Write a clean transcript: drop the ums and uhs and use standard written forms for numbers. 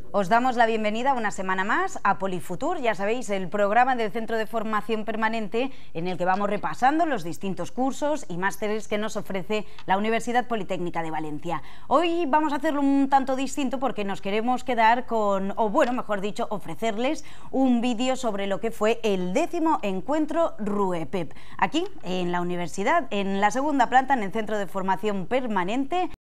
Os damos la bienvenida una semana más a Polifutur, ya sabéis, el programa del Centro de Formación Permanente en el que vamos repasando los distintos cursos y másteres que nos ofrece la Universidad Politécnica de Valencia. Hoy vamos a hacerlo un tanto distinto porque nos queremos quedar con, o bueno, mejor dicho, ofrecerles un vídeo sobre lo que fue el 10º encuentro RUEPEP, aquí en la universidad, en la segunda planta, en el Centro de Formación Permanente,